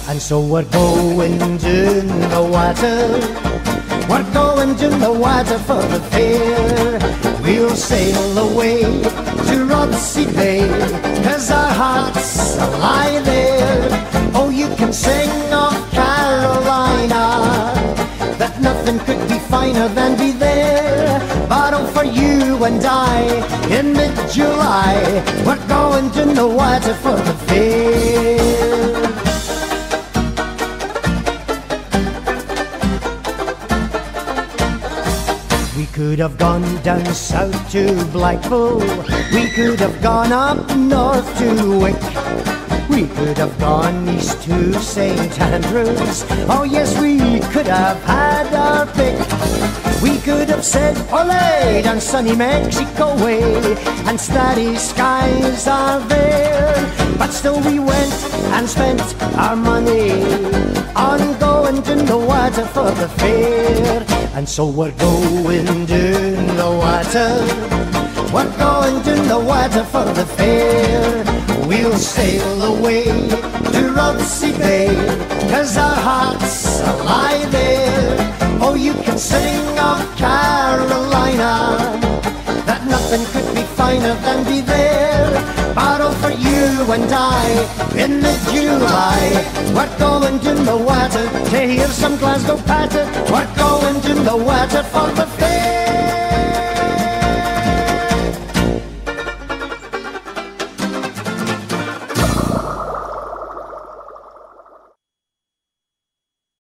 And so we're going to the water. We're going to the water for the fair. We'll sail away to Rothsey Bay, 'cause our hearts lie there. Oh, you can sing of Carolina, that nothing could be finer than be there. But oh, for you and I, in mid-July, we're going to the water for the fair. We could have gone down south to Blackpool, we could have gone up north to Wick, we could have gone east to St. Andrews. Oh yes, we could have had our pick. We could have said ole down sunny Mexico way, and starry skies are there. But still we went and spent our money on going to the water for the fair. And so we're going to the water, we're going to the water for the fair. We'll sail away to Rothsey Bay, 'cause our hearts lie there. Oh, you can sing of Carolina, that nothing could be finer than be there. But oh, for you and I, in mid-July, we're going to the water to hear some Glasgow patter. We're going to the water for